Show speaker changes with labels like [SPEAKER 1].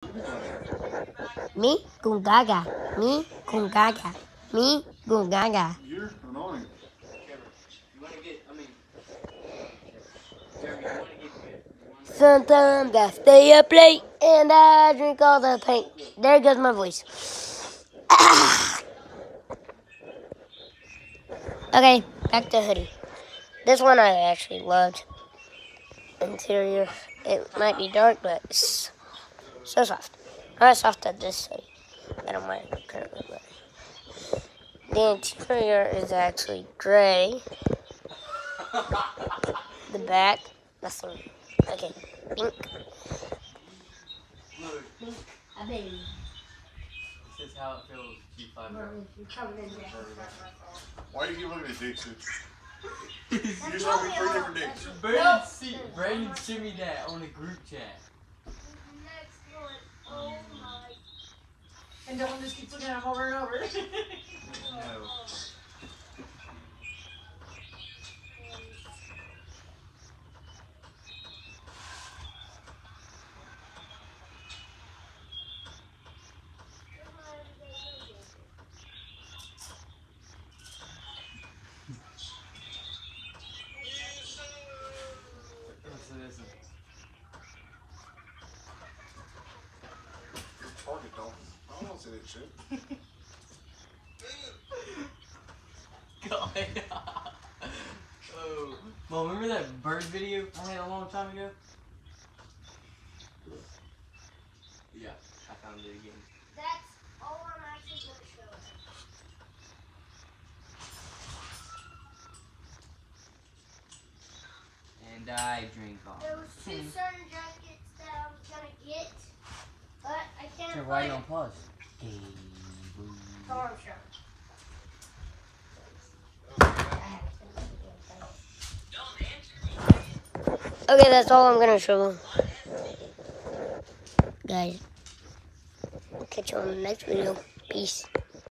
[SPEAKER 1] Me gungaga. Me gungaga. Me gungaga.
[SPEAKER 2] You're annoying.
[SPEAKER 1] Sometimes I stay up late and I drink all the paint. There goes my voice. Okay, back to hoodie. This one I actually loved. Interior. It might be dark, but it's so soft. Not as soft as this hoodie that I'm wearing currently. The interior is actually gray. The back, nothing. Okay, pink.
[SPEAKER 3] I baby.
[SPEAKER 4] This is how it feels.
[SPEAKER 2] Why do you keep looking at dicks? You just told me 3 different dicks.
[SPEAKER 4] Brandon sent me that on the group chat.
[SPEAKER 3] Next one. Oh my. And Dylan just keeps looking at him over and over.
[SPEAKER 4] No.
[SPEAKER 2] Target dog. I don't want to see that shit.
[SPEAKER 4] God. Oh. Well, remember that bird video I had a long time ago? Yeah, I found it again.
[SPEAKER 3] That's all I'm actually going to show.
[SPEAKER 4] And I drink off.
[SPEAKER 3] There was 2 certain jackets that I was going to get, but I can't
[SPEAKER 4] So why
[SPEAKER 3] find
[SPEAKER 4] you on
[SPEAKER 3] it.
[SPEAKER 4] pause?
[SPEAKER 3] Farm show.
[SPEAKER 1] Okay, that's all I'm gonna show them. Guys, catch you on the next video. Peace.